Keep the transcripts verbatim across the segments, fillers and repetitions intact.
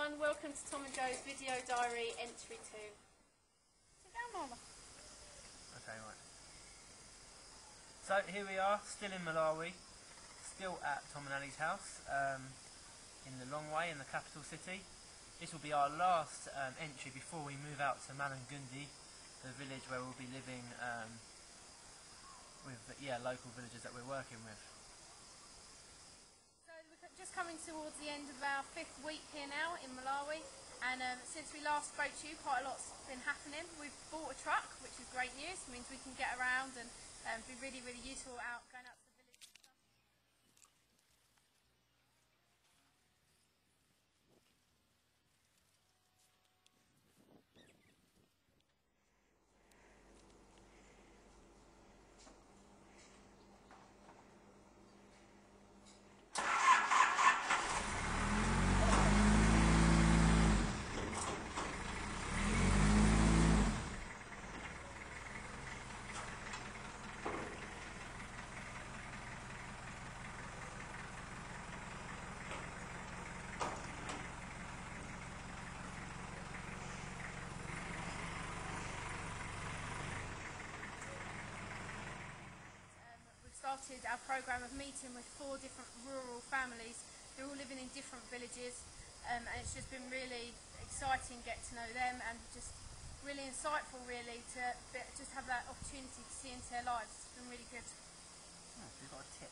everyone, welcome to Tom and Joe's video diary entry two. Sit down, Mama. Okay, right. So here we are, still in Malawi, still at Tom and Ali's house, um, in the long way in the capital city. This will be our last um, entry before we move out to Malawi, the village where we'll be living um, with yeah local villagers that we're working with. Just coming towards the end of our fifth week here now in Malawi, and um, since we last spoke to you, quite a lot's been happening. We've bought a truck, which is great news. It means we can get around and um, be really, really useful out going out to the village and stuff. Started our programme of meeting with four different rural families. They're all living in different villages, um, and it's just been really exciting getting to know them, and just really insightful really to be, just have that opportunity to see into their lives. It's been really good. Oh, we've got a tick.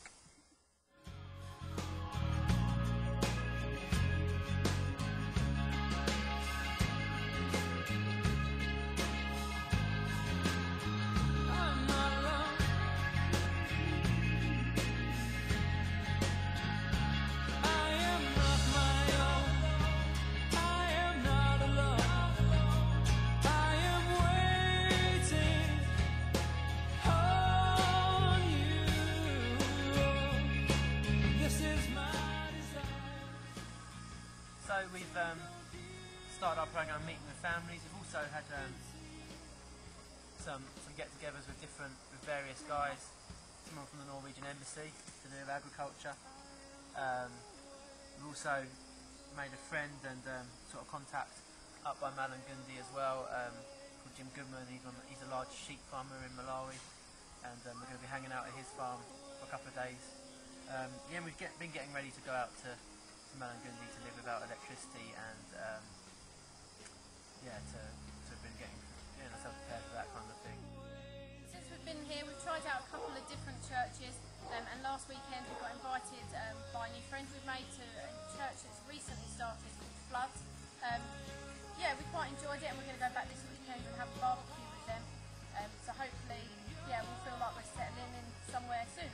So we've um, started our programme meeting with families. We've also had um, some some get-togethers with different with various guys, someone from the Norwegian embassy to do with agriculture. Um, we've also made a friend and um, sort of contact up by Malawi as well, um, called Jim Goodman. He's, on, he's a large sheep farmer in Malawi, and um, we're going to be hanging out at his farm for a couple of days. Um, yeah, we've get, been getting ready to go out to Malawi to live without electricity, and um, yeah, to, to have been getting getting ourselves prepared for that kind of thing. Since we've been here, we've tried out a couple of different churches, um, and last weekend we got invited um, by new friends we've made to a church that's recently started called Flood. Um, yeah, we quite enjoyed it, and we're going to go back this weekend and have a barbecue with them. Um, so hopefully, yeah, we'll feel like we're settling in somewhere soon.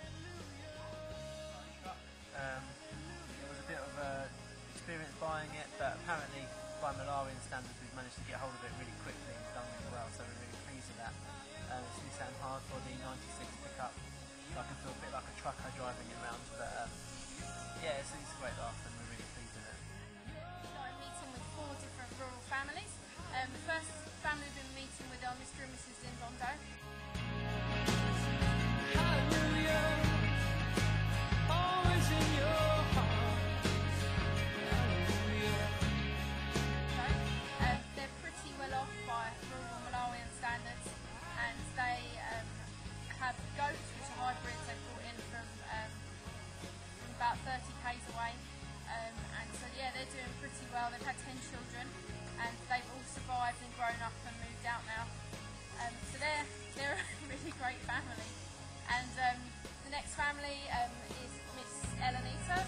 Um, It was a bit of an experience buying it, but apparently by Malawian standards we've managed to get hold of it really quickly and done really well, so we're really pleased with that. Um, it's Nissan hard body ninety-six pickup, so I can feel a bit like a trucker driving it around, but um, yeah, it's, it's a great laugh and we're really pleased with it. So I'm meeting with four different rural families. Um, the first family we've been meeting with are Mister and Missus Zindondo. Standards, and they um, have goats, which are hybrids they brought in from, um, from about thirty k's away, um, and so yeah, they're doing pretty well. They've had ten children, and they've all survived and grown up and moved out now. Um, so they're they're a really great family. And um, the next family um, is Miss Elenita.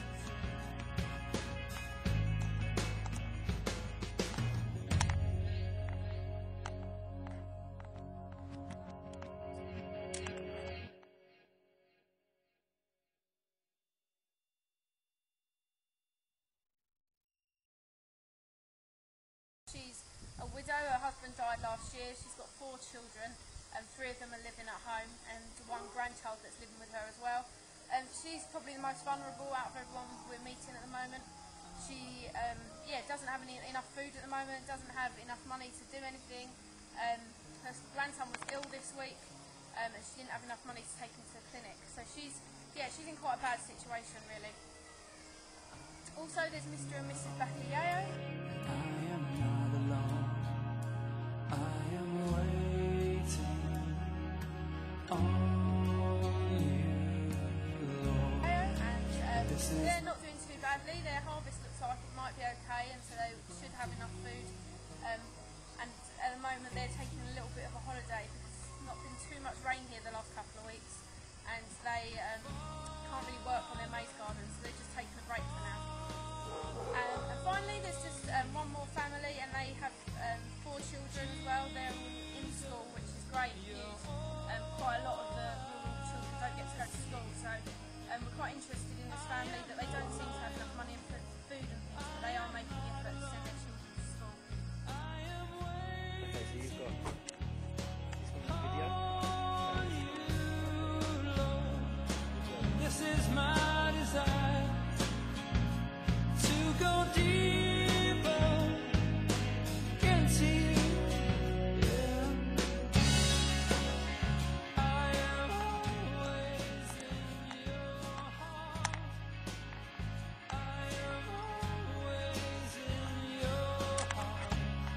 She's a widow, her husband died last year, she's got four children, and three of them are living at home, and one grandchild that's living with her as well. And she's probably the most vulnerable out of everyone we're meeting at the moment. She um, yeah, doesn't have any, enough food at the moment, doesn't have enough money to do anything. Um, her grandson was ill this week, um, and she didn't have enough money to take him to the clinic. So she's, yeah, she's in quite a bad situation really. also there's Mister and Missus Bacalhau. I am not alone. I am waiting on you, Lord. And um, they're not doing too badly. Their harvest looks like it might be okay, and so they should have enough food. Um, and at the moment they're taking a little bit of a holiday because it's not been too much rain here the last couple of weeks, and they um, can't really work on their maize gardens, so they're just taking a break for now. Um, and finally there's just um, one more family, and they have um, four children as well. They're all in school, which is great news. Um, quite a lot of the rural children don't get to go to school, so um, we're quite interested in this family, that they don't seem to have enough money for food and things, but they are making the effort to send their children to school. Okay, so you've got this one's video. This is my desire to go deeper into you. Yeah. I am always in your heart. I am always in your heart.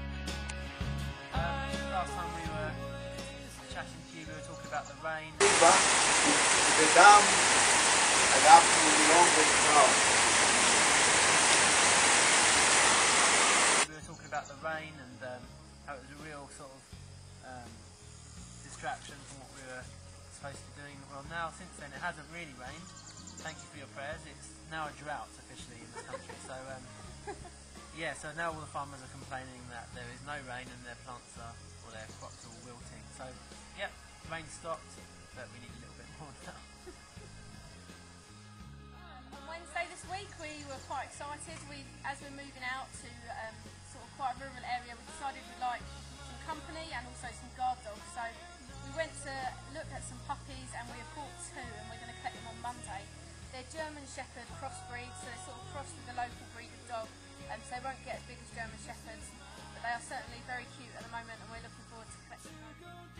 Um, last time we were chatting to you, we were talking about the rain. The dam adapted to the longest crowd. We were talking about the rain and um, how it was a real sort of um, distraction from what we were supposed to be doing. Well, now since then it hasn't really rained. Thank you for your prayers. It's now a drought officially in this country. So um, yeah, so now all the farmers are complaining that there is no rain and their plants are, or their crops are all wilting. So yeah, rain stopped, but we need a little bit more now. On Wednesday this week we were quite excited. We, as we're moving out to um, sort of quite a rural area, we decided we'd like some company and also some guard dogs. So we went to look at some puppies, and we have bought two, and we're going to collect them on Monday. They're German Shepherd crossbreeds, so they're sort of crossed with the local breed of dog, and so they won't get as big as German Shepherds, but they are certainly very cute at the moment, and we're looking forward to collecting them.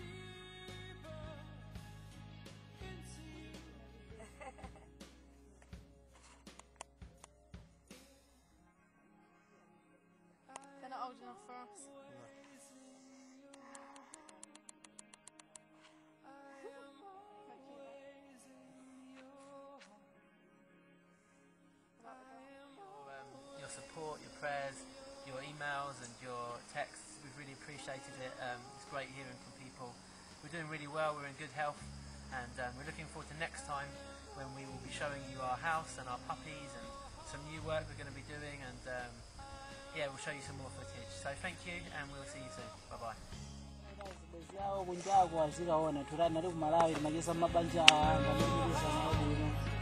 They're not old enough for us. Your support, your prayers, your emails and your texts, we've really appreciated it. Um, it's great hearing from people. We're doing really well, we're in good health, and um, we're looking forward to next time when we will be showing you our house and our puppies and some new work we're going to be doing, and um, yeah, we'll show you some more footage. So thank you, and we'll see you soon. Bye bye. kunjago kunjago azikaona tulani ali ku Malawi timacheza mabanja anga ndi kucheza nawo bwino.